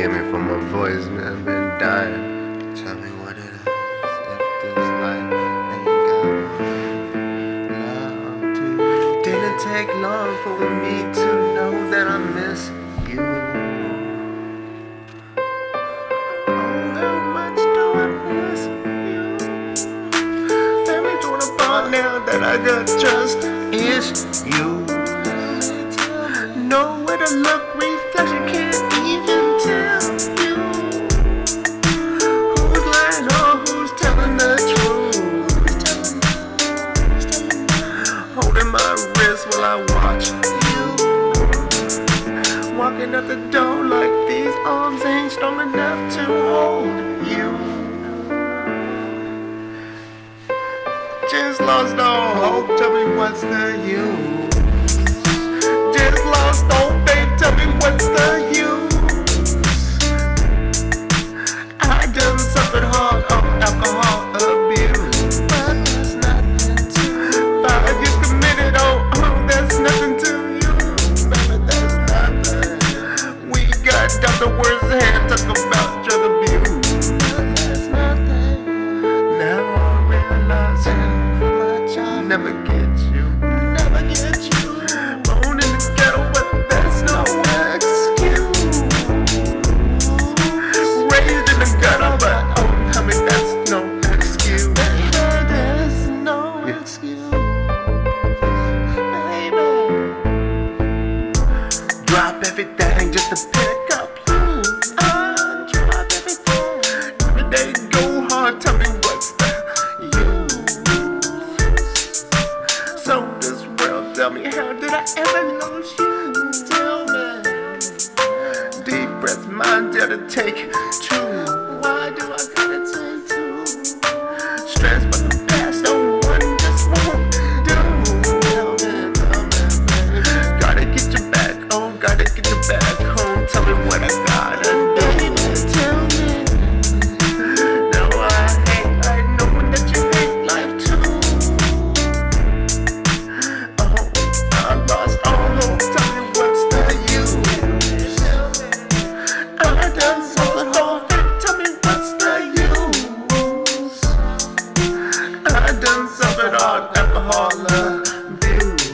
forgive me for my voice, man. I've been dying. Tell me what it is. If this life ain't got love to you. Didn't take long for me to know that I miss you. Oh, how much do I miss you? Every doing a part now that I got trust is you. Nowhere to look, reflection can't even tell you who's lying or who's telling the truth. Holding my wrist while I watch you. Walking out the door like these arms ain't strong enough to hold you. Just lost all hope, tell me what's the use? Just lost all faith, tell me what's the use? I done suffered hard on alcohol abuse, but there's nothing to 5 years committed, oh, there's nothing to you. Baby, there's nothing. We got Dr. Words hand talk about drug abuse, but there's nothing. Now I realize how much I never get you. Never get you. Born in the ghetto, but that's no excuse. Raised in the gutter, but oh, tell me that's no excuse. Baby, there's no excuse. Baby, drop everything just to pick up you. Drop everything. Every day go hard, tell me what's the use? So this world, tell me, how did I ever lose you? Tell me. Deep breath, mind dare to take two. Why do I gotta take two? Stress by the past, no one just won't do. Tell me, baby. Gotta get you back, oh, gotta get you back home. Tell me what I gotta do. Tell me. Now I hate knowing that you hate life too. I lost all hope, tell me what's the use? I done suffered hard, tell me what's the use? I done suffered hard alcohol abuse.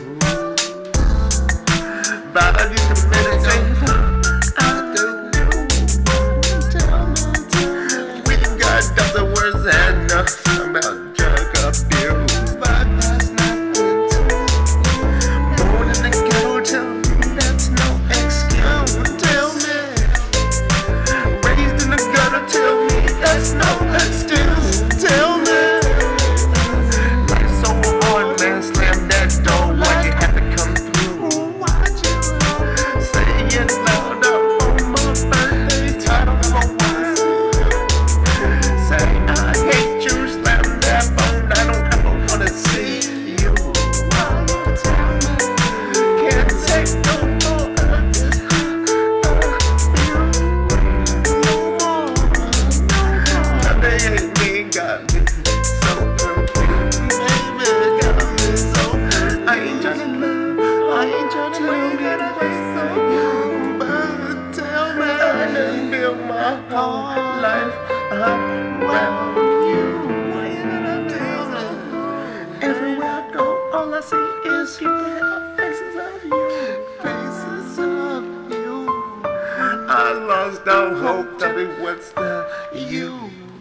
5 years committed, I do. Tell me. We got Dr. Words and nothing about drug abuse, but there's nothing to you. Born in the ghetto, tell me that's no excuse. Tell me. Raised in the gutter, tell me that's no excuse. Tell me. Life's so hard, man, slam that door. Why'd you have to come through? Why'd you say it loud up on my birthday? Title for what? Say I hate you, slam that phone. I don't ever wanna see you. Can't take no more of this no more. Now they hate me, got me so confused. Baby, got me so confused. I ain't tryna love, I ain't tryna get away so you. But tell me, I done built my whole life around you. Tell me, everywhere I go, all I see is you. Faces of you, faces of you. I lost all hope, tell me what's the use?